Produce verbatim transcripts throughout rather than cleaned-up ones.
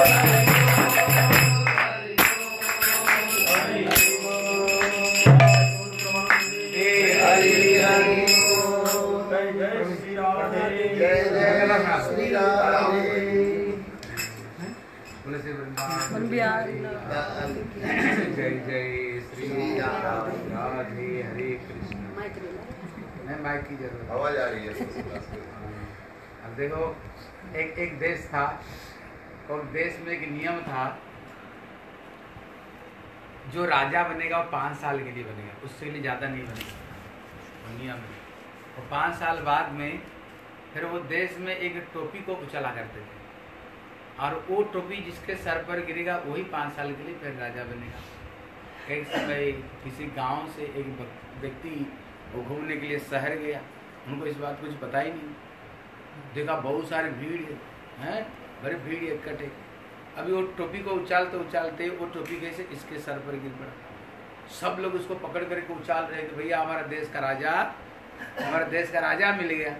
जय जय श्री राधे हरे कृष्ण। मैं माइक की जरूरत आवाज आ रही है। अब देखो, एक एक देश था और देश में एक नियम था, जो राजा बनेगा वो पाँच साल के लिए बनेगा, उससे लिए ज़्यादा नहीं बनेगा, वो नियम है। और पाँच साल बाद में फिर वो देश में एक टोपी को उछला करते थे, और वो टोपी जिसके सर पर गिरेगा वही पाँच साल के लिए फिर राजा बनेगा। एक समय किसी गांव से एक व्यक्ति वो घूमने के लिए शहर गया, उनको इस बात कुछ पता ही नहीं, देखा बहुत सारे भीड़ हैं, बड़े भीड़ इकट्ठे। अभी वो टोपी को उछालते उछालते वो टोपी कैसे इसके सर पर गिर पड़ा। सब लोग उसको पकड़ करके उछाल रहे कि भैया हमारा देश का राजा, हमारा देश का राजा मिल गया।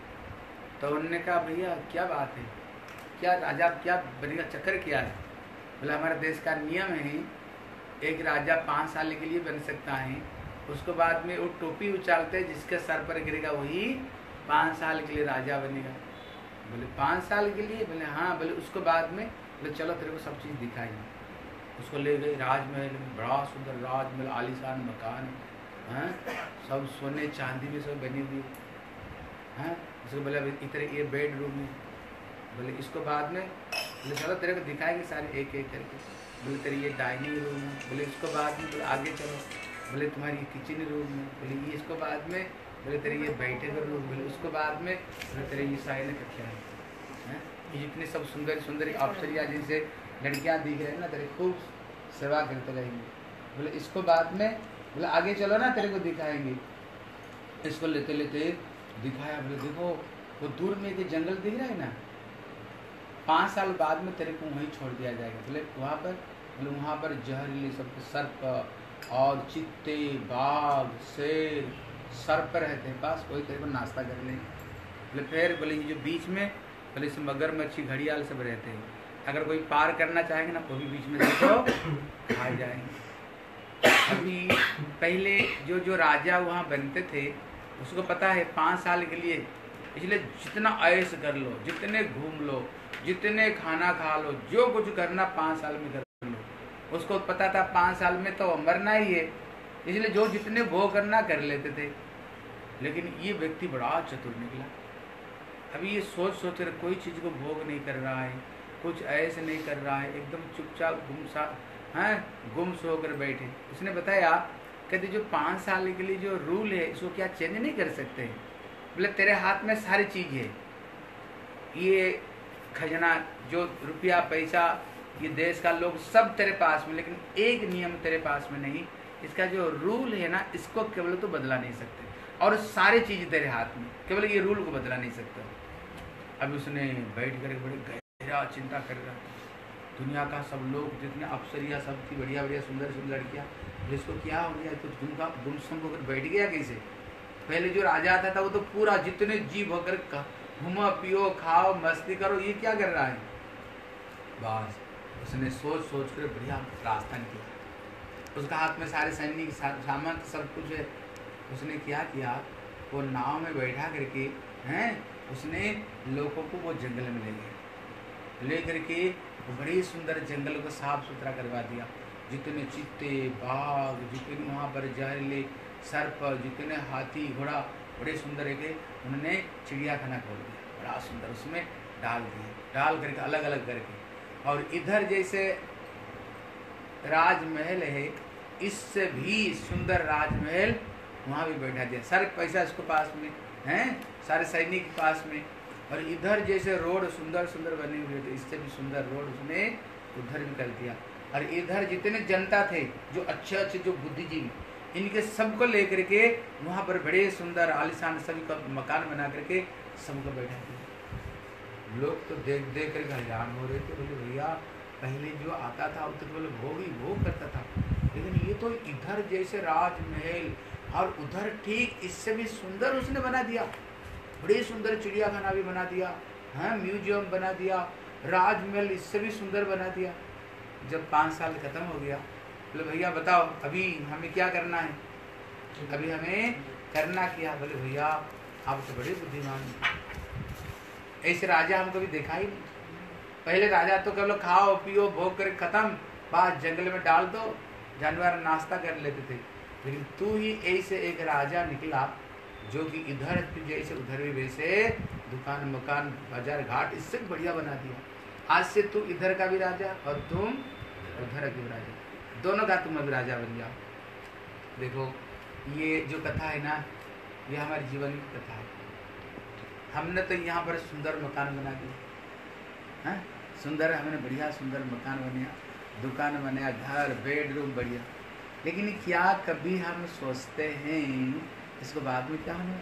तो उन्होंने कहा भैया क्या बात है, क्या राजा क्या बनेगा, चक्कर क्या है? बोले हमारे देश का नियम है, एक राजा पाँच साल के लिए बन सकता है, उसके बाद में वो टोपी उछालते जिसके सर पर गिरेगा वही पाँच साल के लिए राजा बनेगा। बोले पाँच साल के लिए? बोले हाँ। बोले उसके बाद में? बोले चलो तेरे को सब चीज़ दिखाई। उसको ले गए राजमहल में, बड़ा सुंदर राजमहल, आलीशान मकान हैं, सब सोने चांदी में सब बनी हुई हैं। उसको बोले इधर ये बेडरूम है। बोले इसको बाद में? बोले चलो तेरे को दिखाएंगे सारे एक एक करके। बोले तेरी ये डाइनिंग रूम है। बोले इसको बाद में? बोले आगे चलो। बोले तुम्हारी किचन रूम है। बोले ये इसको बाद में? बोले तेरे ये बैठे का रूम। बोले उसको बाद में? बोले तेरे ये साइड कक्षा है। ये जितने सब सुंदर सुंदर अप्सरिया जिनसे लड़कियाँ दिख रहे हैं ना, तेरे खूब सेवा करते रहेंगे। बोले इसको बाद में? बोले आगे चलो ना तेरे को दिखाएंगे। इसको लेते लेते दिखाया। बोले देखो वो दूर में एक जंगल दिख रहा है ना, पाँच साल बाद में तेरे को वहीं छोड़ दिया जाएगा। बोले वहाँ पर? बोले वहाँ पर जहरीले सब सर्प और चित्ते, बाघ, शेर, सर्प रहते हैं, बस वही तेरे को नाश्ता कर लेंगे। बोले फिर? बोले ये जो बीच में? बोले इसमें मगरमच्छी, घड़ियाल सब रहते हैं, अगर कोई पार करना चाहेंगे ना वो भी बीच में देखो आ जाएंगे। अभी पहले जो जो राजा वहाँ बनते थे उसको पता है पाँच साल के लिए, इसलिए जितना ऐश कर लो, जितने घूम लो, जितने खाना खा लो, जो कुछ करना पाँच साल में कर लो। उसको पता था पाँच साल में तो मरना ही है, इसलिए जो जितने भोग करना कर लेते थे। लेकिन ये व्यक्ति बड़ा चतुर निकला। अभी ये सोच सोच कर कोई चीज़ को भोग नहीं कर रहा है, कुछ ऐसे नहीं कर रहा है, एकदम चुपचाप गुमसा हैं गुम सो होकर बैठे। उसने बताया कहते जो पाँच साल के लिए जो रूल है इसको क्या चेंज नहीं कर सकते? बोले तेरे हाथ में सारी चीज़ है, ये खजाना जो रुपया पैसा ये देश का लोग सब तेरे पास में, लेकिन एक नियम तेरे पास में नहीं, इसका जो रूल है ना इसको केवल तो बदला नहीं सकते, और सारी चीज़ तेरे हाथ में, केवल ये रूल को बदला नहीं सकते। अब उसने बैठ कर बड़े गहरा चिंता कर रहा था। दुनिया का सब लोग जितने अप्सरिया सब थी, बढ़िया बढ़िया सुंदर सुंदर लड़कियाँ, जिसको क्या हो गया तो गुम का गुमसुम होकर बैठ गया कैसे? पहले जो राजा आता था वो तो पूरा जितने जीव होकर घूमो पियो खाओ मस्ती करो, ये क्या कर रहा है? बस उसने सोच सोच कर बढ़िया रास्ता निकला। उसका हाथ में सारे सैनिक सामान सब कुछ है। उसने क्या किया, वो नाव में बैठा करके हैं उसने लोगों को वो जंगल में ले गया, ले करके वो बड़ी सुंदर जंगल को साफ सुथरा करवा दिया। जितने चित्ते, बाघ, जितने वहाँ पर जहरीले सर्प, जितने हाथी घोड़ा बड़े सुंदर है, उन्होंने चिड़ियाखाना खोल दिया, बड़ा सुंदर उसमें डाल दिया, डाल करके अलग अलग करके। और इधर जैसे राजमहल है, इससे भी सुंदर राजमहल वहाँ भी बैठा दिया, सारे पैसा इसको पास में हैं, सारे सैनिक के पास में। और इधर जैसे रोड सुंदर सुंदर बने हुए थे, इससे भी सुंदर रोड उसने उधर भी कर दिया। और इधर जितने जनता थे जो अच्छे अच्छे जो बुद्धिजीवी, इनके सबको लेकर के वहाँ पर बड़े सुंदर आलिशान सभी का मकान बना करके सबको बैठा दिया। लोग तो देख देख कर हैरान हो रहे थे, बोले भैया पहले जो आता था वो तो बोले भोग ही भोग करता था, लेकिन ये तो इधर जैसे राजमहल और उधर ठीक इससे भी सुंदर उसने बना दिया, बड़ी सुंदर चिड़ियाखाना भी बना दिया, हाँ म्यूजियम बना दिया, राजमहल इससे भी सुंदर बना दिया। जब पाँच साल खत्म हो गया, बोले भैया बताओ अभी हमें क्या करना है, अभी हमें करना क्या। बोले भैया आप तो बड़े बुद्धिमान हैं, ऐसे राजा हम कभी देखा ही नहीं। पहले राजा तो केवल खाओ पियो भोग कर खत्म, बात जंगल में डाल दो, जानवर नाश्ता कर लेते थे। लेकिन तू ही ऐसे एक राजा निकला जो कि इधर जैसे उधर भी वैसे दुकान मकान बाजार घाट इससे बढ़िया बना दिया। आज से तू इधर का भी राजा और तुम उधर का भी राजा, दोनों का तुम अभी राजा बन जाओ। देखो ये जो कथा है ना, ये हमारे जीवन की कथा है। हमने तो यहाँ पर सुंदर मकान बना दिया, हाँ सुंदर, हमने बढ़िया सुंदर मकान बनाया, दुकान बनाया, घर बेडरूम बढ़िया। लेकिन क्या कभी हम सोचते हैं इसको बाद में क्या होने,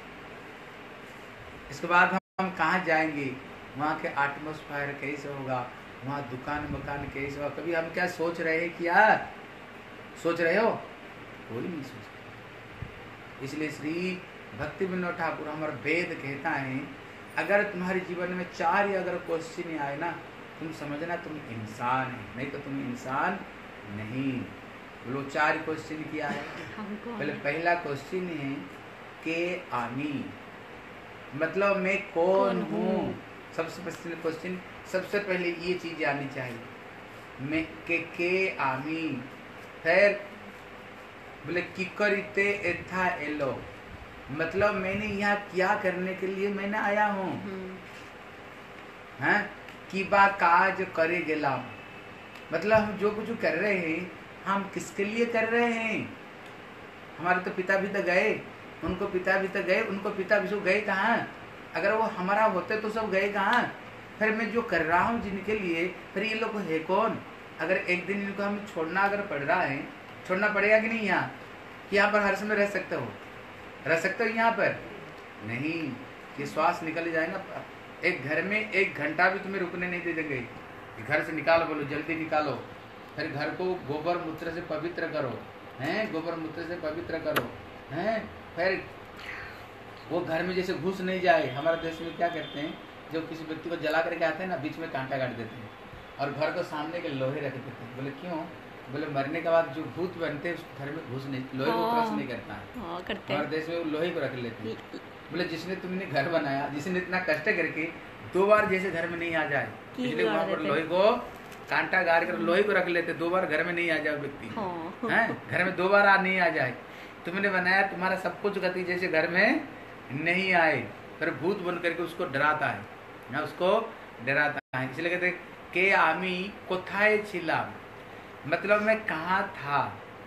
इसके बाद हम, हम कहाँ जाएंगे, वहाँ के एटमॉस्फेयर कैसे होगा, वहाँ दुकान मकान कैसे होगा, कभी हम क्या सोच रहे हैं? क्या सोच रहे हो? कोई नहीं सोचता। इसलिए श्री भक्ति विनोद ठाकुर हमारा वेद कहता है, अगर तुम्हारे जीवन में चार ही अगर क्वेश्चन आए ना, तुम समझना तुम इंसान है, नहीं तो तुम इंसान नहीं। बोलो चार क्वेश्चन क्या है? पहले पहला क्वेश्चन है के आमी, मतलब मैं कौन हूँ। सबसे पहले क्वेश्चन, सबसे पहले ये चीज आनी चाहिए, मैं के के आमी। फिर बोले की करिते एथा एलो, मतलब मैंने यहाँ क्या करने के लिए मैंने आया हूँ। हैं कि बा काज करे गेला, मतलब हम जो कुछ कर रहे हैं हम किसके लिए कर रहे हैं। हमारे तो पिता भी तो गए, उनको पिता भी तो गए, उनको पिता भी सब गए कहाँ? अगर वो हमारा होते तो सब गए कहाँ? फिर मैं जो कर रहा हूँ जिनके लिए, फिर ये लोग है कौन? अगर एक दिन इनको हम छोड़ना अगर पड़ रहा है, छोड़ना पड़ेगा कि नहीं? यहाँ कि यहाँ पर हर समय रह सकते हो, रह सकते हो यहाँ पर नहीं, ये श्वास निकल जाएगा। एक घर में एक घंटा भी तुम्हें रुकने नहीं दे देंगे। घर से निकालो, बोलो जल्दी निकालो, फिर घर को गोबर मूत्र से पवित्र करो, हैं गोबर मूत्र से पवित्र करो, हैं फिर वो घर में जैसे घुस नहीं जाए। हमारे देश में क्या करते हैं, जब किसी व्यक्ति को जला करके आते हैं ना, बीच में कांटा काट देते हैं और घर को सामने के लोहे रख देते हैं। बोले क्यों? बोले मरने के बाद जो भूत बनते हैं उस घर में घुस नहीं, लोहे को क्रश नहीं करता है। हमारे देश में वो लोहे को रख लेते हैं। बोले जिसने तुमने घर बनाया, जिसने इतना कष्ट करके दो बार जैसे घर में नहीं आ जाए, इसलिए वहाँ पर लोहे को कांटा गाड़ कर लोहे को रख लेते, दो बार घर में नहीं आ जाए व्यक्ति, हैं घर में दो बार आ नहीं आ जाए। तुमने बनाया, तुम्हारा सब कुछ गति जैसे घर में नहीं आए, फिर भूत बन करके उसको डराता है ना, उसको डराता है। इसलिए कहते के आमी कोथाए छिला, मतलब मैं कहाँ था।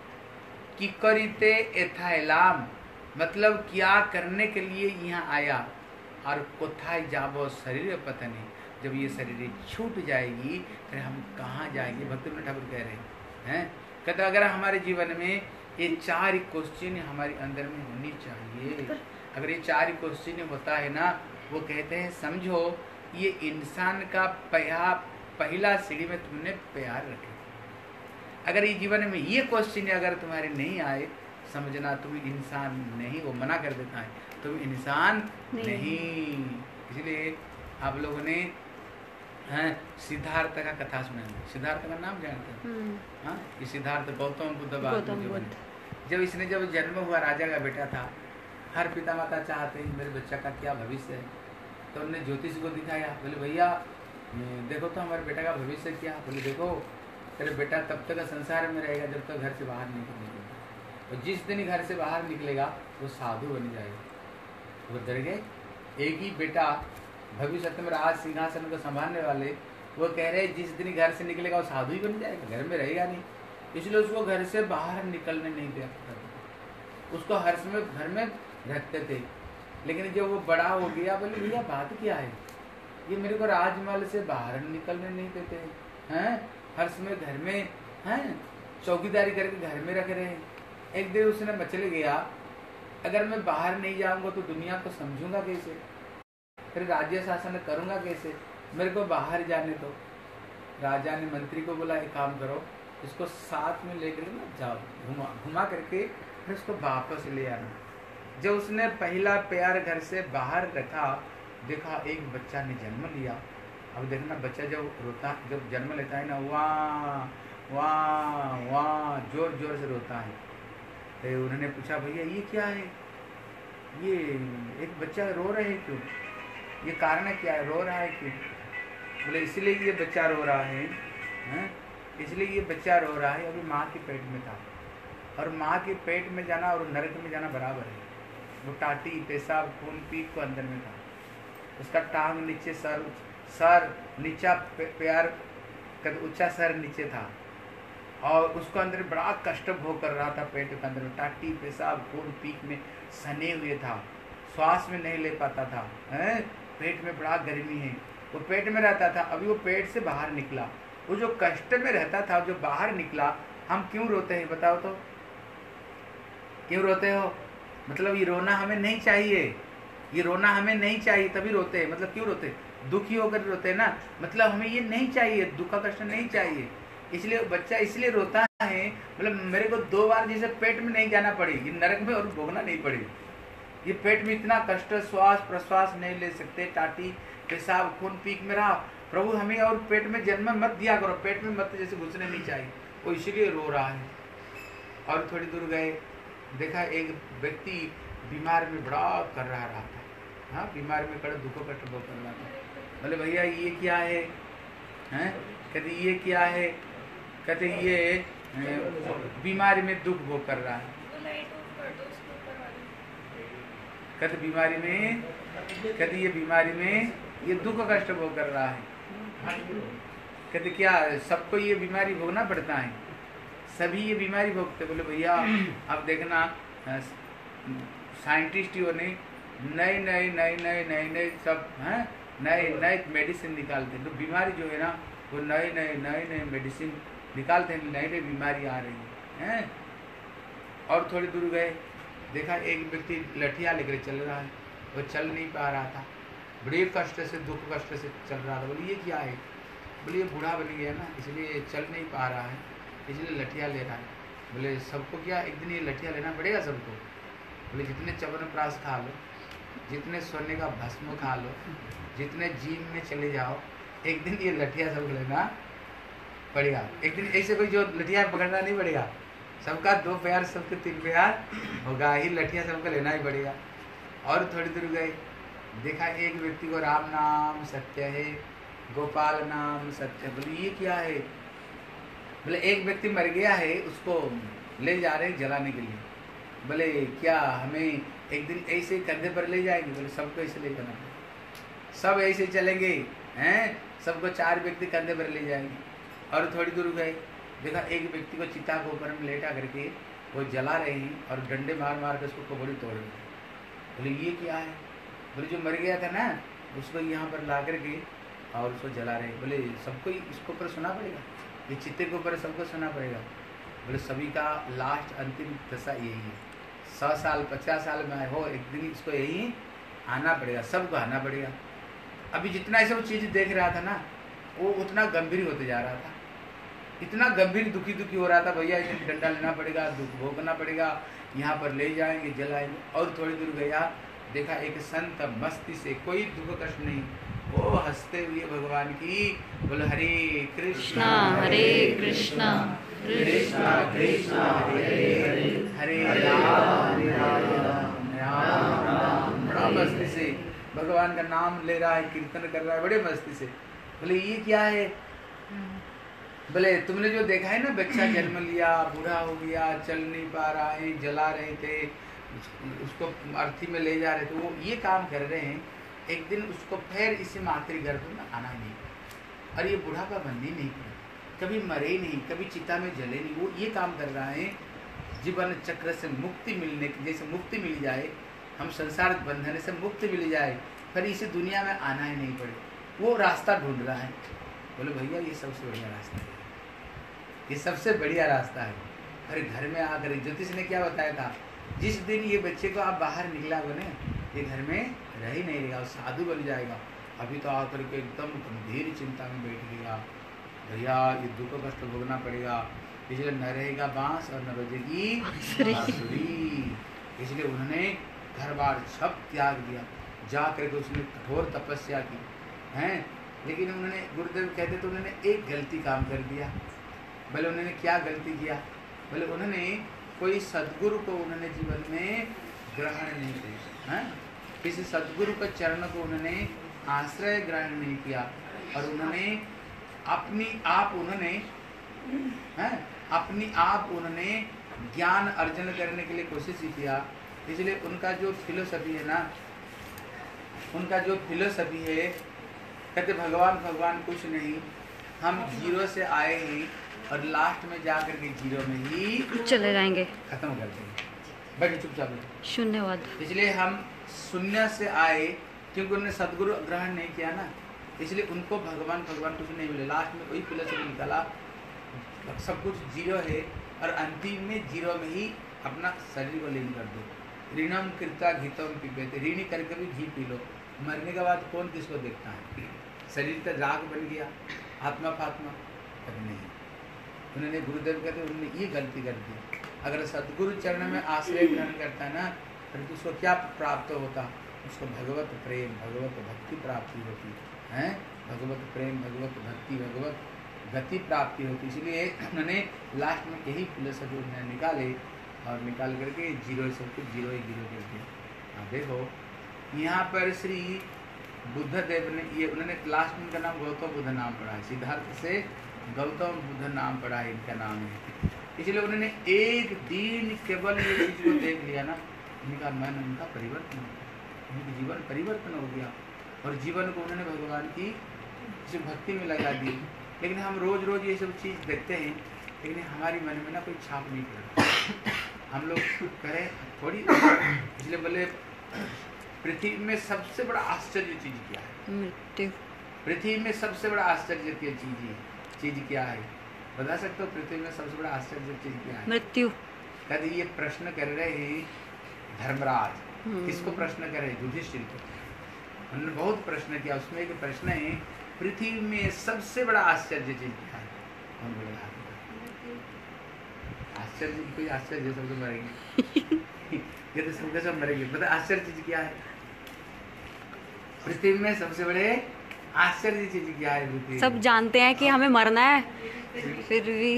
कि करिते एथाइलाम, मतलब क्या करने के लिए यहाँ आया। और कोथाए जाबो शरीर पता नहीं, जब ये शरीर छूट जाएगी फिर हम कहाँ जाएंगे। भक्ति विनोद ठाकुर कह रहे हैं, कहते अगर हमारे जीवन में ये चार क्वेश्चन हमारे अंदर में होनी चाहिए, अगर ये चार क्वेश्चन होता है ना, वो कहते हैं समझो ये इंसान का पया पहला सीढ़ी में तुमने प्यार रखे। अगर ये जीवन में ये क्वेश्चन अगर तुम्हारे नहीं आए, समझना तुम इंसान नहीं। वो मना कर देता है तुम इंसान नहीं, नहीं। इसलिए आप लोगों ने हाँ, सिद्धार्थ का कथा सुना है, सिद्धार्थ का नाम जानते हैं? हाँ, ये सिद्धार्थ गौतम बुद्ध बाद जब इसने जब जन्म हुआ, राजा का बेटा था, हर पिता माता चाहते हैं मेरे बच्चा का क्या भविष्य है, तो उन्होंने ज्योतिष को दिखाया। बोले भैया देखो तो हमारे बेटा का भविष्य क्या। बोले देखो तेरे बेटा तब तक संसार में रहेगा जब तक घर से बाहर नहीं निकलेगा, और जिस दिन घर से बाहर निकलेगा वो साधु बन जाएगा। वो डर गए। एक ही बेटा भविष्य में राज सिंहासन को संभालने वाले, वो कह रहे जिस दिन घर से निकलेगा वो साधु ही बन जाएगा, घर में रहेगा नहीं। इसलिए उसको घर से बाहर निकलने नहीं दिया, उसको हर समय घर में रखते थे। लेकिन जब वो बड़ा हो गया, बोले भैया बात क्या है, ये मेरे को राजमहल से बाहर निकलने नहीं देते हैं, हर समय घर में हैं चौकीदारी करके घर में रख रहे हैं। एक दिन उसने मचल गया, अगर मैं बाहर नहीं जाऊंगा तो दुनिया को समझूंगा कैसे, फिर राज्य शासन करूंगा कैसे, मेरे को बाहर जाने दो। राजा ने मंत्री को बोला एक काम करो, इसको साथ में लेकर ना जाओ, घुमा घुमा करके फिर उसको वापस ले आना। जब उसने पहला प्यार घर से बाहर रखा, देखा एक बच्चा ने जन्म लिया अब देखना बच्चा जब रोता, जब जन्म लेता है ना, वाह वाह वाह जोर जोर से रोता है। तो उन्होंने पूछा भैया ये क्या है, ये एक बच्चा रो रहा है क्यों, ये कारण क्या है, रो रहा है क्यों? बोले इसलिए ये बच्चा रो रहा है, हैं? इसलिए ये बच्चा रो रहा है, अभी माँ के पेट में था, और माँ के पेट में जाना और नरक में जाना बराबर है। वो टाटी पेशाब खून पीठ को अंदर में था, उसका टांग नीचे, सर सर नीचा, पैर ऊंचा, सर नीचे था, और उसको अंदर बड़ा कष्ट भोग कर रहा था। पेट के अंदर टाटी पेशाब खून पीठ में सने हुए था, श्वास में नहीं ले पाता था, हैं? पेट में बड़ा गर्मी है, वो पेट में रहता था, अभी वो पेट से बाहर निकला। वो जो कष्ट में रहता था, जो बाहर निकला, हम क्यों रोते हैं बताओ तो, क्यों रोते हो? मतलब ये रोना हमें नहीं चाहिए, ये रोना हमें नहीं चाहिए, तभी रोते हैं। मतलब क्यों रोते, दुखी होकर रोते हैं ना, मतलब हमें ये नहीं चाहिए, दुख का कष्ट नहीं चाहिए, इसलिए बच्चा इसलिए रोता है। मतलब मेरे को दो बार जैसे पेट में नहीं जाना पड़े, ये नरक में और भोगना नहीं पड़े, ये पेट में इतना कष्ट, श्वास प्रश्वास नहीं ले सकते, टाटी पेशाब खून पीक में रहा, प्रभु हमें और पेट में जन्म मत दिया करो, पेट में मत जैसे घुसने नहीं चाहिए, वो इसीलिए रो रहा है। और थोड़ी दूर गए, देखा एक व्यक्ति बीमार में बड़ा कर रहा रहा था, हाँ बीमार में कड़ा दुखों कष्ट भोग कर रहा था। बोले भैया ये क्या है, हैं? कहते ये क्या है, कहते ये बीमारी में दुख भोग कर रहा है। कहते बीमारी में, कहते ये बीमारी में ये दुख कष्ट भोग कर रहा है। कहते क्या सबको ये बीमारी भोगना पड़ता है, सभी ये बीमारी भोगते? बोले भैया अब देखना साइंटिस्टों ने नए नए नए नए नए नए सब हैं नए नए मेडिसिन निकालते हैं, तो बीमारी जो है ना वो नए नए नए नए मेडिसिन निकालते हैं, नई नई बीमारी आ रही है, हैं? और थोड़ी दूर गए, देखा एक व्यक्ति लठिया लेकर चल रहा है, वो चल नहीं पा रहा था, बड़े कष्ट से दुख कष्ट से चल रहा था। बोले ये क्या है, बोले ये बूढ़ा बन गया ना, इसलिए चल नहीं पा रहा है, इसलिए लठिया ले रहा है। बोले सबको क्या एक दिन ये लठिया लेना पड़ेगा सबको? बोले जितने च्यवनप्राश खा लो, जितने सोने का भस्म खा लो, जितने जिम में चले जाओ, एक दिन ये लठिया सबको लेना पड़ेगा। एक दिन ऐसे कोई जो लठिया पकड़ना नहीं पड़ेगा, सबका दो प्यार सबके तीन प्यार होगा, ही लठिया सबको लेना ही पड़ेगा। और थोड़ी दूर गए, देखा एक व्यक्ति को राम नाम सत्य है, गोपाल नाम सत्य। बोले ये क्या है? बोले एक व्यक्ति मर गया है, उसको ले जा रहे हैं जलाने के लिए। बोले क्या हमें एक दिन ऐसे कंधे पर ले जाएंगे? बोले सबको ऐसे ले जाना, सब ऐसे चलेंगे हैं, सबको चार व्यक्ति कंधे पर ले जाएंगे। और थोड़ी दूर गए, देखा एक व्यक्ति को चिता के ऊपर में लेटा करके वो जला रहे हैं, और डंडे मार मार कर उसको कबड़ी तोड़ रहे हैं। बोले ये क्या है? बोले जो मर गया था ना उसको यहाँ पर ला करके और उसको जला रहे हैं। बोले सबको इसके ऊपर सुना पड़ेगा, ये चित्ते के ऊपर सबको सुना पड़ेगा? बोले सभी का लास्ट अंतिम दशा यही है, सौ साल पचास साल में हो एक दिन इसको यही आना पड़ेगा, सबको आना पड़ेगा। अभी जितना ये सब चीज़ देख रहा था ना, वो उतना गंभीर होते जा रहा था, इतना गंभीर दुखी दुखी हो रहा था, भैया ये डंडा लेना पड़ेगा, दुख भोगना पड़ेगा, यहाँ पर ले जाएंगे जलाएंगे। और थोड़ी दूर गया, देखा एक संत मस्ती से, कोई दुख कष्ट नहीं, वो हंसते हुए भगवान की बोले हरे कृष्णा हरे कृष्णा कृष्णा कृष्णा हरे हरे हरे राम राम राम। बड़ा मस्ती से भगवान का नाम ले रहा है, कीर्तन कर रहा है बड़े मस्ती से। बोले ये क्या है? बोले तुमने जो देखा है ना, बच्चा जन्म लिया, बूढ़ा हो गया, चल नहीं पा रहा है, जला रहे थे, उसको अर्थी में ले जा रहे थे, वो ये काम कर रहे हैं, एक दिन उसको फिर इसी मातृगर्भ में आना नहीं, और ये बुढ़ापा बंदी नहीं किया, कभी मरे ही नहीं, कभी चिता में जले नहीं, वो ये काम कर रहा है जीवन चक्र से मुक्ति मिलने की, जैसे मुक्ति मिल जाए, हम संसार बंधन से मुक्ति मिल जाए, फिर इसी दुनिया में आना ही नहीं पड़े, वो रास्ता ढूंढ रहा है। बोले भैया ये सबसे बढ़िया रास्ता है, ये सबसे बढ़िया रास्ता है। अरे घर में आकर ज्योतिष ने क्या बताया था, जिस दिन ये बच्चे को आप बाहर निकला बने, ये घर में रह ही नहीं रहेगा, साधु बन जाएगा। अभी तो आकर के एकदम गंभीर चिंता में बैठ गया, भैया ये दुख कष्ट भोगना पड़ेगा, इसलिए न रहेगा बांस और न बजेगी बांसुरी। इसलिए उन्होंने घर बार सब त्याग दिया, जा करके उसने कठोर तपस्या की हैं, लेकिन उन्होंने गुरुदेव कहते तो उन्होंने एक गलती काम कर दिया। बोले उन्होंने क्या गलती किया? बोले उन्होंने कोई सदगुरु को उन्होंने जीवन में ग्रहण नहीं किया, है? किसी सदगुरु के चरण को उन्होंने आश्रय ग्रहण नहीं किया और उन्होंने अपनी आप उन्होंने है अपनी आप उन्होंने ज्ञान अर्जन करने के लिए कोशिश ही किया। इसलिए उनका जो फिलोसफी है ना, उनका जो फिलोसफी है, कहते भगवान भगवान कुछ नहीं, हम जीरो से आए हैं और लास्ट में जा करके जीरो में ही चले जाएंगे, खत्म कर देंगे। बैठे चुपचाप। शून्यवाद। इसलिए हम शून्य से आए, क्योंकि उन्होंने सदगुरु ग्रहण नहीं किया ना, इसलिए उनको भगवान भगवान कुछ नहीं मिले। लास्ट में वही फिलोसफी निकाला, सब कुछ जीरो है और अंतिम में जीरो में ही अपना शरीर को लीन कर दो। ऋणम कृता घितम पिबेते, ऋणी करके भी घी पी लो। मरने के बाद कौन किसको देखता है? शरीर का राग बन गया, आत्मा फात्मा कभी नहीं। उन्होंने गुरुदेव कहते उन्होंने ये गलती कर दी। अगर सदगुरु चरण में आश्रय ग्रहण करता है ना, फिर तो उसको क्या प्राप्त होता? उसको भगवत प्रेम, भगवत भक्ति प्राप्ति होती है। भगवत प्रेम, भगवत भक्ति, भगवत गति प्राप्ति होती। इसलिए उन्होंने लास्ट में यही फिलोसफी उन्होंने निकाले और निकाल करके जीरो सब कुछ जीरो ही जीरो कर दिया। हाँ देखो यहाँ पर श्री बुद्ध देव ने ये उन्होंने लास्ट में इनका नाम गौतम बुद्ध नाम पढ़ा है। सिद्धार्थ से गौतम बुद्ध नाम पढ़ा है, इनका नाम है। इसलिए उन्होंने एक दिन केवल ये चीज को देख लिया ना, उनका मन उनका परिवर्तन हो गया, उनके जीवन परिवर्तन हो गया और जीवन को उन्होंने भगवान की भक्ति में लगा दी। लेकिन हम रोज रोज ये सब चीज़ देखते हैं, लेकिन हमारी मन में ना कोई छाप नहीं पड़ता। हम लोग करें थोड़ी, इसलिए बोले पृथ्वी में सबसे बड़ा आश्चर्य चीज क्या है? मृत्यु। पृथ्वी में सबसे बड़ा आश्चर्य की चीज है चीज क्या है? बता सकते हो पृथ्वी में सबसे बड़ा आश्चर्य चीज क्या है? मृत्यु। कहते ये प्रश्न कर रहे हैं धर्मराज। किसको प्रश्न कर रहे? युधिष्ठिर को। उन्होंने बहुत प्रश्न किया, उसमें एक प्रश्न है पृथ्वी में सबसे बड़ा आश्चर्य चीज क्या है? कौन बोलेगा? आश्चर्य कोई आश्चर्य सब तो मरेंगे ये तो सबके सब मरेंगे। बता आश्चर्य चीज क्या है? पृथ्वी में सबसे बड़े आश्चर्य चीज क्या है? सब जानते हैं कि हमें मरना है, फिर भी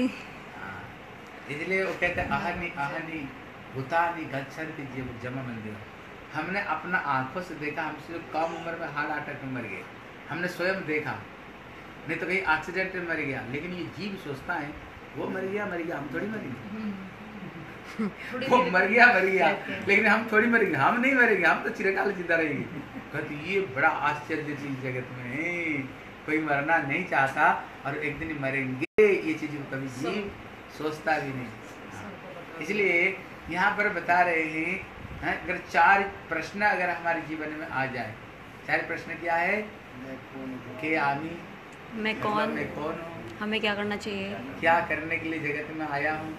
इसलिए वो कहते हैं आहनी आहनी भूतानी गच्छन्ति जीव जमा मंदिर। हमने अपना आंखों से देखा, हमसे कम उम्र में हार्ट अटैक में मर गए, हमने स्वयं देखा, नहीं तो कहीं एक्सीडेंट में मर गया। लेकिन ये जीव सोचता है वो मर गया मर गया, हम थोड़ी मरेंगे। वो मर गया मर गया, लेकिन हम थोड़ी मरेंगे, हम नहीं मरेंगे, हम तो चिरकाल जिंदा रहेंगे। कहते ये बड़ा आश्चर्य चीज जगत में है, कोई मरना नहीं चाहता और एक दिन मरेंगे, ये चीज को कभी जीव सोचता भी नहीं। इसलिए यहाँ पर बता रहे हैं, हैं अगर चार प्रश्न अगर हमारे जीवन में आ जाए, चार प्रश्न क्या है? के आमी, मैं कौन, मैं कौन हूँ, हमें क्या करना चाहिए, क्या करने के लिए जगत में आया हूँ,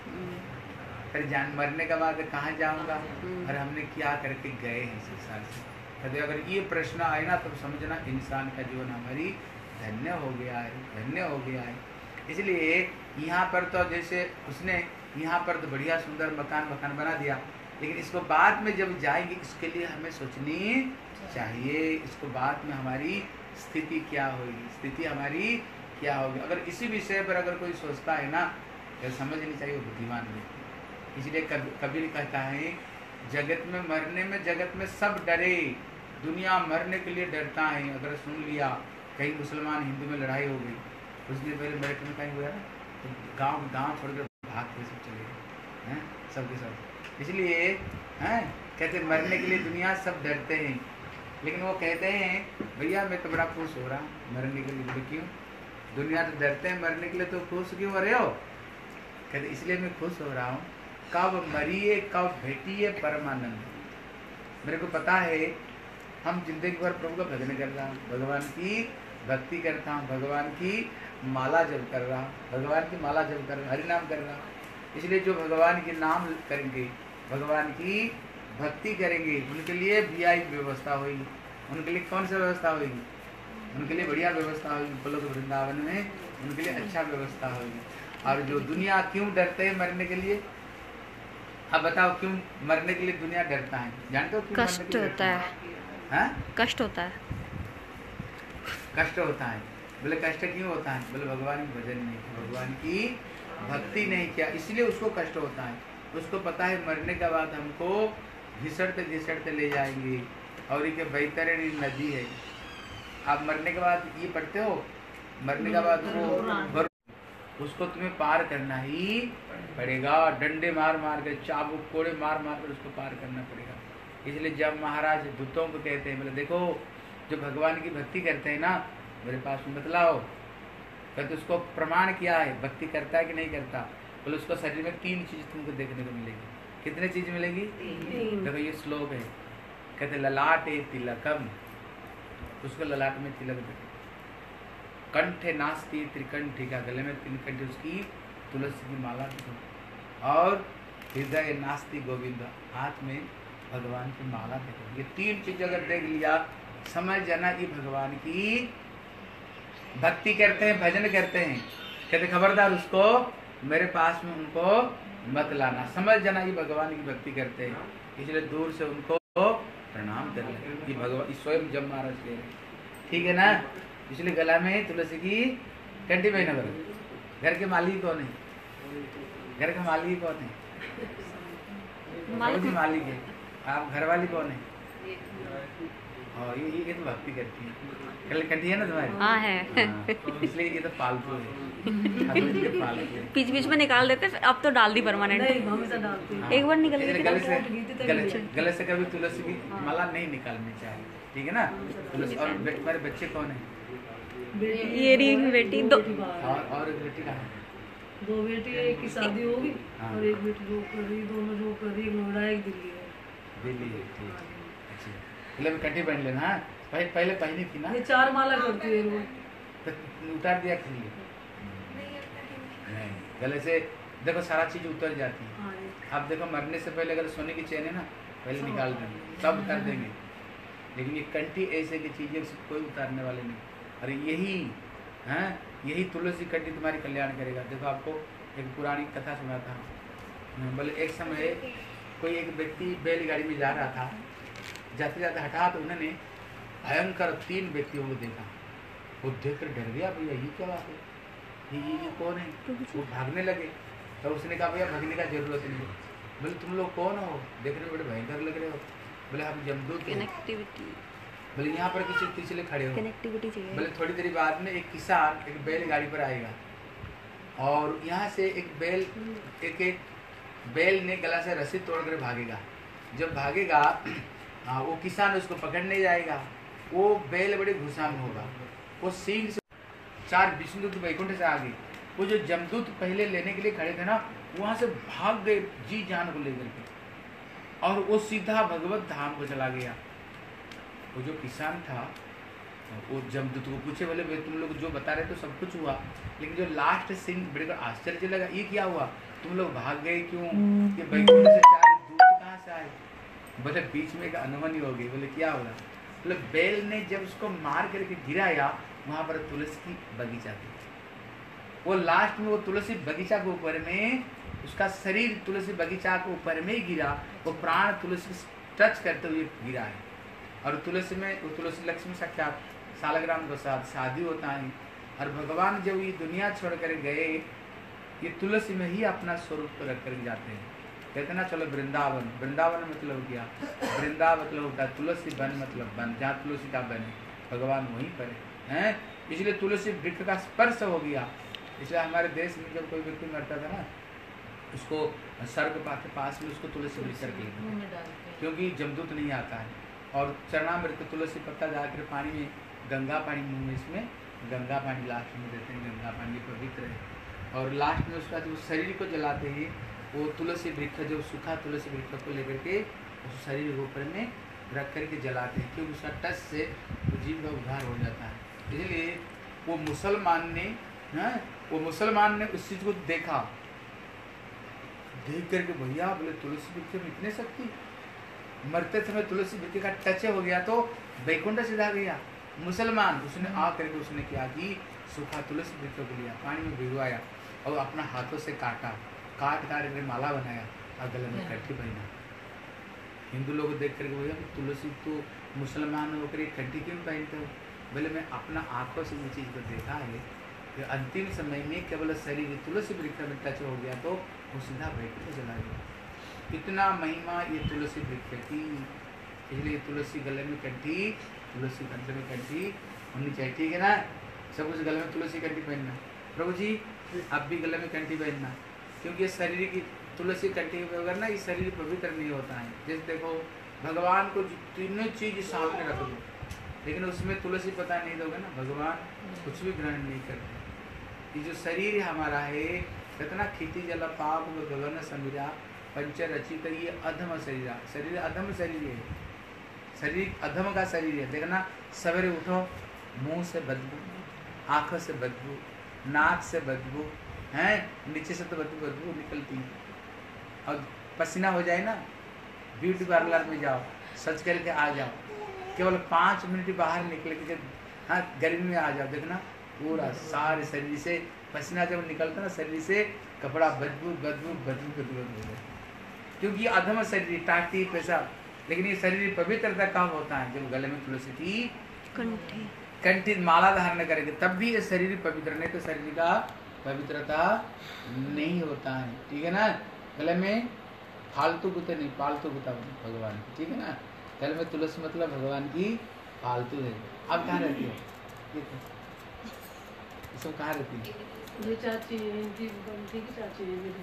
फिर जान मरने के बाद कहाँ जाऊँगा और हमने क्या करके गए हैं संसार से। कहते अगर ये प्रश्न आए ना तो समझना इंसान का जीवन हमारी धन्य हो गया है, धन्य हो गया है। इसलिए यहाँ पर तो जैसे उसने यहाँ पर तो बढ़िया सुंदर मकान मकान बना दिया, लेकिन इसको बाद में जब जाएंगे इसके लिए हमें सोचनी चाहिए, इसको बाद में हमारी स्थिति क्या होगी, स्थिति हमारी क्या होगी। अगर इसी विषय पर अगर कोई सोचता है ना तो समझनी चाहिए बुद्धिमान व्यक्ति। इसलिए कबीर कहता है जगत में मरने में जगत में सब डरे, दुनिया मरने के लिए डरता है। अगर सुन लिया कहीं मुसलमान हिंदू में लड़ाई हो गई, कुछ दिन पहले मेरठ में कहीं हुआ तो गांव गांव छोड़कर भाग के सब चले गए हैं, सबके सब। इसलिए हैं कहते मरने के लिए दुनिया सब डरते हैं, लेकिन वो कहते हैं भैया मैं तो बड़ा खुश हो रहा हूँ मरने के लिए। क्यों? दुनिया तो डरते हैं मरने के लिए, तो खुश क्यों हो रहे हो? कहते इसलिए मैं खुश हो रहा हूँ, कब मरिए कब भेटिए परमानंद। मेरे को पता है हम जिंदगी भर प्रभु का भजन कर रहा हूँ, भगवान की भक्ति करता हूँ, भगवान की माला जप कर रहा हूँ, भगवान की माला जप कर रहा हूँ, हरि नाम कर रहा हूँ। इसलिए जो भगवान के नाम करेंगे, भगवान की भक्ति करेंगे, उनके लिए वी आई पी व्यवस्था होगी। उनके लिए कौन सा व्यवस्था होगी? उनके लिए बढ़िया व्यवस्था होगी, गोलोक वृंदावन में उनके लिए अच्छा व्यवस्था होगी। और जो दुनिया क्यों डरते हैं मरने के लिए, अब बताओ क्यों मरने के लिए दुनिया डरता है? जानते हो क्यों? कष्ट होता है, हाँ? कष्ट होता है। कष्ट होता है। बोले कष्ट क्यों होता है? बोले भगवान की भजन नहीं किया, भगवान की भक्ति नहीं किया, इसलिए उसको कष्ट होता है। उसको पता है मरने के बाद हमको घिसटते घिसटते ले जाएंगे, और ये बैतरणी नदी है। आप मरने के बाद ये पढ़ते हो, मरने के बाद वो उसको तुम्हें पार करना ही पड़ेगा। डंडे मार मार कर, चाबुक कोड़े मार मार कर उसको पार करना पड़ेगा। इसलिए जब महाराज दूतों को कहते हैं, बोले देखो जो भगवान की भक्ति करते हैं ना, मेरे पास में बतलाओ। कहते उसको प्रमाण क्या है, भक्ति करता है कि नहीं करता? बोले उसको शरीर में तीन चीज तुमको देखने को मिलेगी। कितने चीज मिलेगी? देखो ये श्लोक है, कहते ललाटे तिलकम, उसको ललाट में तिलक दे। कंठे नास्ती त्रिकंठी का, गले में तीन कंठी उसकी तुलसी की माला देखो। और हृदय नास्ती गोविंद, हाथ में भगवान की माला देखो। ये तीन चीज अगर देख लिया, समझ जाना ये भगवान की भक्ति करते हैं, भजन करते हैं। कहते खबरदार उसको मेरे पास में उनको मत लाना, समझ जाना ये भगवान की भक्ति करते हैं, इसलिए दूर से उनको प्रणाम कर ले। ये भगवान स्वयं जब महाराज कह रहे, ठीक है ना? इसलिए गला में तुलसी की कंठी पहना करो। घर के मालिक कौन है? घर का मालिक कौन है? मालिक मालिक है। आप घर वाली कौन है? और ये ये तो भक्ति करती है। कल कंठी है ना तुम्हारी? हाँ है। हाँ, इसलिए ये तो पालतू है, पालतू है। बीच बीच में निकाल देते, अब तो डाल दी परमानेंट। एक बार निकल गई, गले से गले, गले से कभी तुलसी की माला नहीं निकालनी चाहिए, ठीक है ना? तुलसी। और तुम्हारे बच्चे कौन है? ये रिंग बेटी दो, और और एक बेटी कहाँ है? दो बेटी, एक की शादी होगी और एक बेटी जॉब कर रही, दोनों जॉब कर रही, एक नोएडा एक दिल्ली है। दिल्ली है, ठीक। अच्छा, मतलब कंठी पहन लेना। हाँ, पहले पहले पहनी थी ना? ये चार माला करती है वो। तो उतार दिया कि नहीं? गले से देखो सारा चीज उतर जाती है। अब देखो मरने से पहले अगर सोने की चेन है ना, पहले निकाल देंगे, सब उतार देंगे, लेकिन ये कंठी ऐसे की चीजें कोई उतारने वाले नहीं। अरे यही है, यही तुलसी कंठी तुम्हारी कल्याण करेगा। देखो आपको एक पुरानी कथा सुना था, बोले एक समय कोई एक व्यक्ति बैलगाड़ी में जा रहा था, जाते जाते हठात उन्होंने भयंकर तीन व्यक्तियों को देखा। वो देख कर डर गया, भैया ये क्या बात है, ये ये, ये कौन है? वो भागने लगे। तो उसने कहा भैया भागने का जरूरत नहीं है। बोले तुम लोग कौन हो, देखने में बड़े भयंकर लग रहे हो। बोले हम जमदूत हैं। बोले यहाँ पर किसी पिछले खड़े हो, कनेक्टिविटी चाहिए। बोले थोड़ी देर बाद में एक किसान एक बैलगाड़ी पर आएगा, और यहाँ से एक बैल एक एक बैल ने गला से रस्सी तोड़कर भागेगा। जब भागेगा हाँ, वो किसान उसको पकड़ने जाएगा। वो बैल बड़े घुसाम होगा, वो सींग से चार विष्णु के वैकुंठ से आगे, वो जो जमदूत पहले लेने के लिए खड़े थे ना, वहां से भाग गए जी जान को लेकर के, और वो सीधा भगवत धाम को चला गया। वो जो किसान था वो जमदूत को पूछे, बोले भाई तुम लोग जो बता रहे तो सब कुछ हुआ, लेकिन जो लास्ट सीन बड़े आश्चर्य लगा, ये क्या हुआ, तुम लोग भाग गए क्यों? ये वैकुंठ से चार दूत कहाँ से आए? बोले बीच में एक अनहोनी हो गई। बोले क्या होगा? बोले बैल ने जब उसको मार करके गिराया, वहां पर तुलसी की बगीचा थी। वो लास्ट में वो तुलसी बगीचा के ऊपर में, उसका शरीर तुलसी बगीचा के ऊपर में ही गिरा, वो प्राण तुलसी टच करते हुए गिरा है। और तुलसी में वो तुलसी लक्ष्मी साक्षात सालग्राम प्रसाद शादी होता है। और भगवान जब ये दुनिया छोड़ कर गए, ये तुलसी में ही अपना स्वरूप रख कर जाते हैं। कहते ना चलो वृंदावन, वृंदावन मतलब क्या? वृंदावन मतलब होता है तुलसी वन, मतलब वन जहाँ तुलसी का वन है, भगवान वहीं पर है, हैं? इसलिए तुलसी वृक्ष का स्पर्श हो गया। इसलिए हमारे देश में जब कोई व्यक्ति मरता था ना, उसको स्वर्ग के पास में उसको तुलसी वृक्ष रखी, क्योंकि जमदूत नहीं आता है। और चरणामृत तुलसी पत्ता जाकर पानी में, गंगा पानी मुँह में, इसमें गंगा पानी लास्ट में देते हैं, गंगा पानी पवित्र है। और लास्ट में उसका जो शरीर को जलाते हैं, वो तुलसी वृक्ष, जो सूखा तुलसी वृक्ष को लेकर के उस शरीर के ऊपर में रख करके जलाते हैं, क्योंकि उसका टच से तो जीव का उद्धार हो जाता है। इसलिए वो मुसलमान ने हाँ वो मुसलमान ने उस चीज़ को देखा, देख करके भैया बोले तुलसी वृक्ष में इतने शक्ति, मरते समय तुलसी वृक्ष का टच हो गया तो वैकुंठ सीधा गया। मुसलमान उसने आ करके उसने क्या कि सूखा तुलसी वृक्ष को लिया, पानी में भिगवाया और अपना हाथों से काटा, काट काट कर माला बनाया और गले में कंठी पहना। हिंदू लोग देख करके भैया तुलसी तो मुसलमान होकर ये कंठी क्यों पहनते हो? बोले मैं अपना आंखों से ये चीज़ को देखा है कि अंतिम समय में केवल शरीर तुलसी वृक्ष में टच हो गया तो वो सीधा बैठ में चला गया। कितना महिमा ये तुलसी वृक्ष की, इसलिए तुलसी गले में कंठी, तुलसी कंठ में कंठी होनी चाहिए, ठीक है ना। सब कुछ गले में तुलसी कंठी पहनना। प्रभु जी आप भी गले में कंठी पहनना, क्योंकि ये शरीर की तुलसी कंठी वगैरह ना, ये शरीर पवित्र नहीं होता है। जैसे देखो भगवान को तीनों चीज सामने रख दो, लेकिन उसमें तुलसी पता नहीं दोगे ना, भगवान कुछ भी ग्रहण नहीं करते। ये जो शरीर हमारा है, कितना खिति जल पाप गगन समीरा पंच रचित, ये अधम शरीर, शरीर अधम शरीर है, शरीर अधम का शरीर है। देखना सवेरे उठो, मुंह से बदबू, आंखों से बदबू, नाक से बदबू है, नीचे से तो बदबू बदबू निकलती है। और पसीना हो जाए ना, ब्यूटी पार्लर में जाओ, सच करके आ जाओ, केवल पाँच मिनट बाहर निकल के, हाँ गर्मी में आ जाओ, देखना पूरा सारे शरीर से पसीना जब निकलता ना शरीर से, कपड़ा बदबू बदबू बदबू बदबू बदबू, क्योंकि ये अधम शरीर टाटी पेशाब। लेकिन ये शरीर पवित्रता कब होता है? जब गले में तुलसी की कंठी कंठी माला धारण करेंगे तब भी ये शरीर पवित्र, नहीं तो शरीर का पवित्रता नहीं होता है, ठीक है ना। गले में फालतू गुते नहीं, पालतू गुता भगवान की, ठीक है ना। गले में तुलसी मतलब भगवान की फालतू है। अब कहाँ रहती हो? इसमें कहाँ रहती है? ये चाची इनकी बंटी की चाची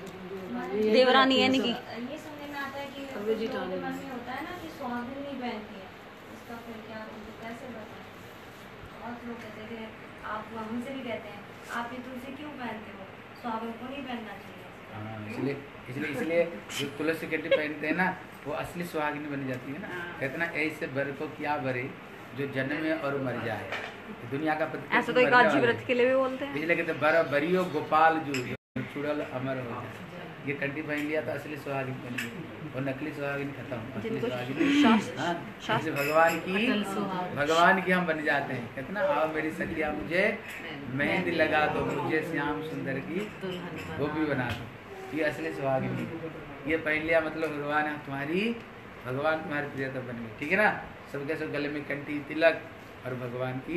देवरानी है इनकी। ये सुनने में आता है कि अभी जी लोगों के डालेंगे। मन में होता है ना कि सुहागिन नहीं पहनती है, इसका फिर क्या उनको कैसे बताएं? बहुत लोग कहते हैं कि आप हमसे भी कहते हैं आप ये तुलसी क्यों पहनते हो, सुहागिन को नहीं पहनना चाहिए। हाँ, इसलिए इसलिए इसलिए जो तुलसी कंठी पहनते हैं ना, वो असली सुहागिन बन जाती है ना। कहते ना ऐसे बर को क्या बरे जो जन्म में और मर जाए, दुनिया का प्रत्येक ऐसा तो एक आजी व्रत के लिए भी बोलते हैं। इसलिए कहते बर बरियो गोपाल जू चुड़ल अमर हो जाए। ये कंठी पहन लिया तो असली सुहागिन बन गई, और नकली सुहागिन खत्म, असली जिनको सुहागिन शास्त्र- हाँ, शास्त्र- इसलिए भगवान की अटल सुहाग। भगवान की हम बन जाते हैं। कहते ना आओ मेरी सखिया मुझे मेहंदी लगा दो, मुझे श्याम सुंदर की वो भी बना दो। ये असली सुहागिन की। ये पहन लिया मतलब भगवान है तुम्हारी, भगवान तुम्हारी प्रियता बन गई, ठीक है ना। सबके सब गले में कंठी तिलक और भगवान की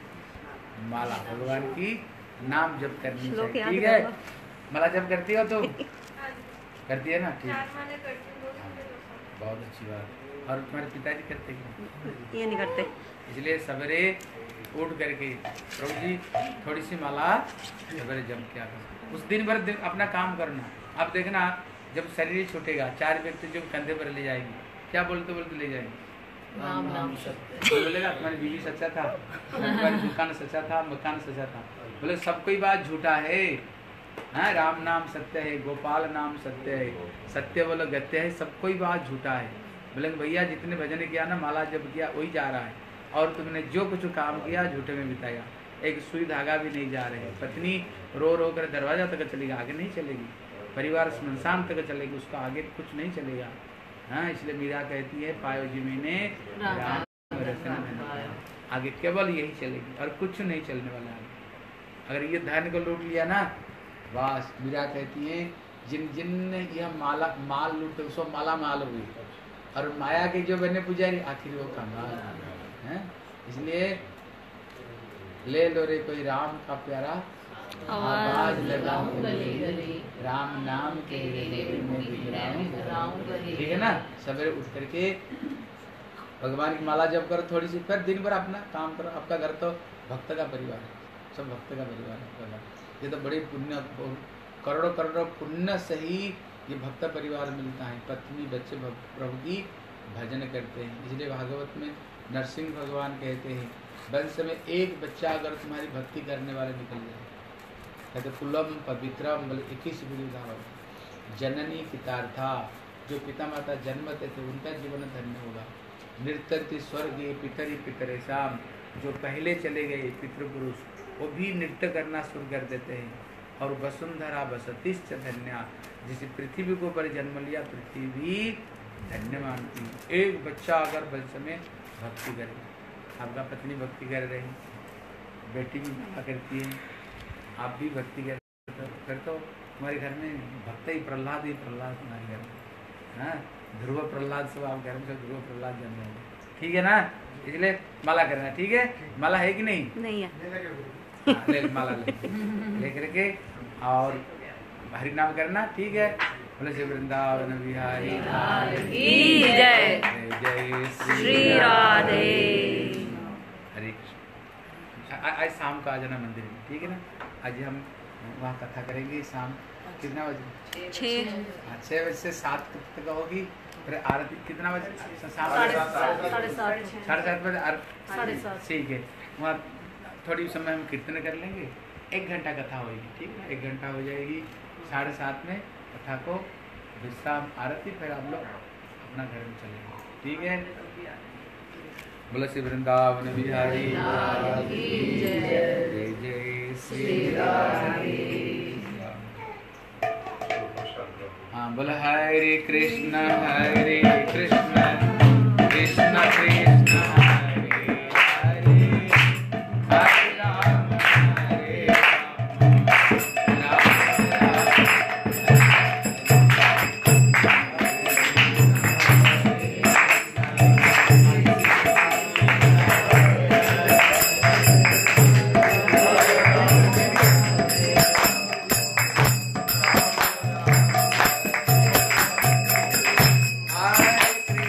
माला, भगवान की नाम जप करनी श्लोक चाहिए, याद ठीक है। करो। माला जप करती हो तो करती है ना, ठीक। चार माले करती हूँ, दो सुनते दो सुनते। बहुत अच्छी बात। और तुम्हारे पिताजी करते हैं? ये नहीं करते। इसलिए सवेरे उठ करके प्रभु जी थोड़ी सी माला सवेरे जप किया करो। उस दिन भर दिन अपना काम करना। अब देखना जब शरीर छूटेगा, चार व्यक्ति जो कंधे पर ले जाएंगे, क्या बोलते बोलते ले जाएंगे? राम नाम सत्य। कोई बोलेगा तुम्हारी बीवी सच्चा था, तुम्हारी दुकान सच्चा था, मकान सच्चा था। बोले सब कोई बात झूठा है, हाँ राम नाम सत्य है, गोपाल नाम सत्य है, सत्य बोलो गत्य है, सब कोई बात झूठा है। बोले भैया जितने भजन किया ना, माला जब किया वही जा रहा है, और तुमने जो कुछ काम किया झूठे में बिताया, एक सुई धागा भी नहीं जा रहे। पत्नी रो रो कर दरवाजा तक चलेगी, आगे नहीं चलेगी। परिवार श्मशान तक चलेगी, उसका आगे कुछ नहीं चलेगा। हाँ, इसलिए मीरा कहती है पायो जी मैंने राम रचना पाया, आगे केवल यही चलेगी और कुछ नहीं चलने वाला है। अगर ये धन को लूट लिया ना, बस मीरा कहती है जिन जिन ने यह माला माल लूट उसको माला माल हुई, और माया के जो बने पुजारी आखिर वो कमाल है। इसलिए ले लो रे कोई राम का प्यारा आवाज लगाओ गले गले, राम नाम के ठीक है ना। सवेरे उठ करके भगवान की माला जप करो थोड़ी सी, फिर दिन भर अपना काम करो। आपका घर तो भक्त का परिवार है, सब भक्त का परिवार है। ये तो बड़ी पुण्य, करोड़ों करोड़ों पुण्य से ही ये भक्त परिवार मिलता है। पत्नी बच्चे प्रभु की भजन करते हैं। इसलिए भागवत में नरसिंह भगवान कहते हैं वंश में एक बच्चा अगर तुम्हारी भक्ति करने वाले निकल जाए, कहते कुलम पवित्रम, बोले इक्कीस विधान जननी पितार्था, जो पिता माता जन्मते थे उनका जीवन धन्य होगा। नृत्यति स्वर्गीय पितरी पितरेशाम, जो पहले चले गए पितृपुरुष वो भी नृत्य करना शुरू कर देते हैं। और वसुंधरा बसतिश्च धन्या, जिसे पृथ्वी को पर जन्म लिया पृथ्वी भी धन्य मानती है। एक बच्चा अगर वंश में भक्ति करे, आपका पत्नी भक्ति कर रहे हैं, बेटी भी भक्ति करती है, आप भी भक्ति कर, फिर तो तुम्हारे घर में भक्त ही प्रहलाद ही प्रहलाद तुम्हारे घर में। हाँ, ध्रुव प्रहलाद सब आप घर में, सब ध्रुव प्रहलाद जन्म होंगे। ठीक है ना, इसलिए माला करना, ठीक है। माला है कि नहीं? नहीं है। हाँ, ले माला ले ले करके और हरि नाम करना, ठीक है। बोले श्री वृंदावन बिहारी की जय। जय श्री राधे। हरे कृष्ण। आ- आज शाम को आ जाना मंदिर में, ठीक है ना। आज हम वहाँ कथा करेंगे शाम कितना बजे? छः हाँ, छः बजे से सात तक होगी। फिर आरती कितना बजे? शाम साढ़े को सात साढ़े सात साढ़े सात बजे साढ़े सात। ठीक है। वहाँ थोड़ी समय हम कीर्तन कर लेंगे, एक घंटा कथा होगी, ठीक है। एक घंटा हो जाएगी, साढ़े सात में कथा को विश्राम आरती, फिर हम लोग अपना घर में चलेंगे, ठीक है। बोलो श्री वृंदावन बिहारी जय जय श्री राधे। हाँ बोलो हरे कृष्ण हरे कृष्ण कृष्ण कृष्ण हरे हरे, हरे राम हरे राम राम हरे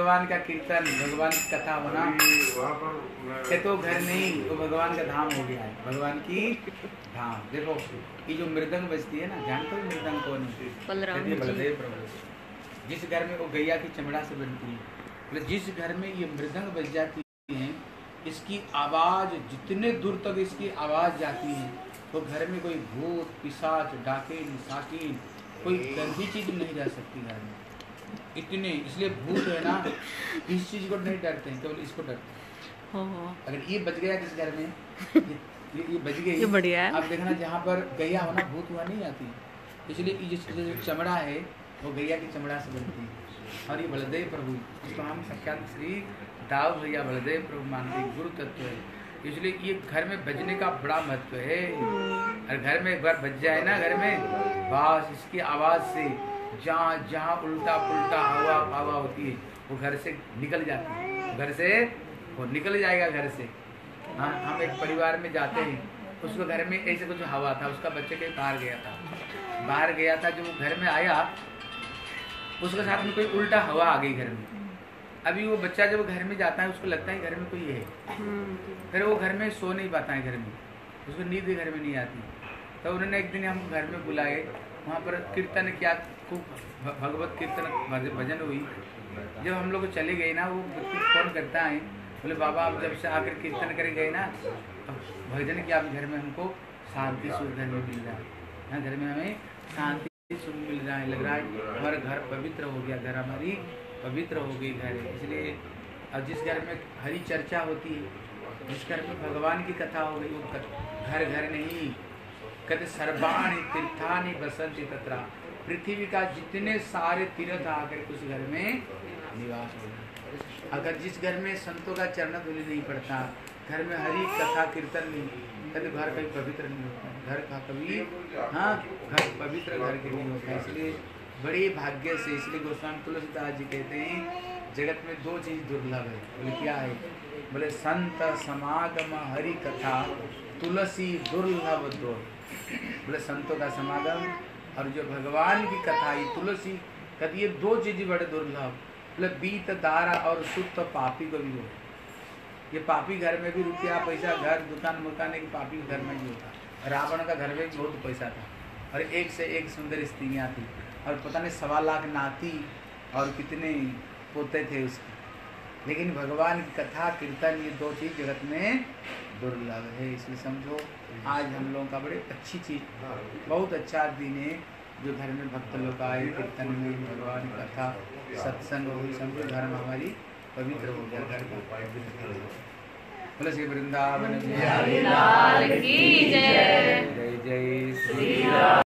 भगवान का कीर्तन, भगवान की कथा होना, ये तो घर नहीं, तो भगवान का धाम हो गया है, भगवान की धाम। देखो ये जो मृदंग बजती है ना, जानते हो मृदंग कौन है? बलराम कहते हैं बलदेव प्रभु। जिस घर में वो गैया की चमड़ा से बनती है, मतलब जिस घर में ये मृदंग बज जाती है, इसकी आवाज जितने दूर तक इसकी आवाज जाती है, तो घर में कोई भूत पिशाच डाकिन साकिन कोई गंदी चीज नहीं रह सकती घर में। इतने, इसलिए भूत है ना किसी चीज को नहीं डरते हैं, केवल इसको डरते हैं। अगर ये बच गया किस घर में, ये, ये, ये बच गई, ये बढ़िया है। अब देखना जहाँ पर गैया होना भूत हुआ नहीं आती, इसलिए ये जो जो चमड़ा है वो गैया की चमड़ा से बनती है। और ये बलदेव प्रभु, इसको हम साक्षात श्री दाऊ भैया बलदेव प्रभु मानते गुरु तत्व है, इसलिए ये घर में बजने का बड़ा महत्व है। और घर में एक बार बज जाए ना घर में, बस इसकी आवाज से जहाँ जहाँ उल्टा पुल्टा हवा हवा होती है वो घर से निकल जाती है, घर से वो निकल जाएगा घर से। हाँ, हम एक परिवार में जाते हैं, उसको घर में ऐसे कुछ हवा था, उसका बच्चे के बाहर गया था, बाहर गया था, जब वो घर में आया उसके साथ में कोई उल्टा हवा आ गई घर में। अभी वो बच्चा जब घर में जाता है उसको लगता है घर में कोई है, फिर वो घर में सो नहीं पाता है, घर में उसको नींद घर में नहीं आती। तो उन्होंने एक दिन हम घर में बुलाए, वहाँ पर कीर्तन किया, खूब भगवत कीर्तन भजन हुई। जब हम लोग चले गए ना, वो फोन करता है, बोले बाबा आप जब से आकर कीर्तन करे गए ना, अब भजन किया, आप घर में हमको शांति सुख घर में मिल रहा है, घर में हमें शांति सुख मिल रहा है, लग रहा है हमारा घर पवित्र हो गया, घर हमारी पवित्र हो गई घर है। इसलिए अब जिस घर में हरी चर्चा होती है, जिस घर में भगवान की कथा हो गई, वो घर घर नहीं, कहते सर्वाणि तीर्थानि बसंति तत्रा, पृथ्वी का जितने सारे तीर्थ आकर उस घर में निवास हो गए। अगर जिस घर में संतों का चरण धूलि नहीं पड़ता, घर में हरी कथा कीर्तन नहीं, कहते घर कभी पवित्र नहीं होता, घर का कभी, हाँ घर पवित्र घर के नहीं होता। इसलिए बड़े भाग्य से, इसलिए गोस्वामी तुलसीदास जी कहते हैं जगत में दो चीज दुर्लभ है। बोले क्या है? बोले संत समागम हरि कथा तुलसी दुर्लभ दो। बोले संतों का समागम और जो भगवान की कथा, ये तुलसी कहती ये दो चीज बड़े दुर्लभ। बोले बीत दारा और शुद्ध पापी को भी हो, ये पापी घर में भी रुपया पैसा घर दुकान मकान के पापी के घर में भी होता। रावण का घर में भी बहुत पैसा था और एक से एक सुंदर स्त्रियाँ थी और पता नहीं सवा लाख नाती और कितने पोते थे उसके, लेकिन भगवान की कथा कीर्तन ये दो चीज जगत में दुर्लभ है। इसलिए समझो आज हम लोगों का बड़े अच्छी चीज, बहुत अच्छा दिन है जो घर में भक्त लोग आए, कीर्तन में भगवान की कथा सत्संग हुई, समझो धर्म हमारी पवित्र हो गया, घर का बोले श्री वृंदावन की जय। जय जय श्री राम।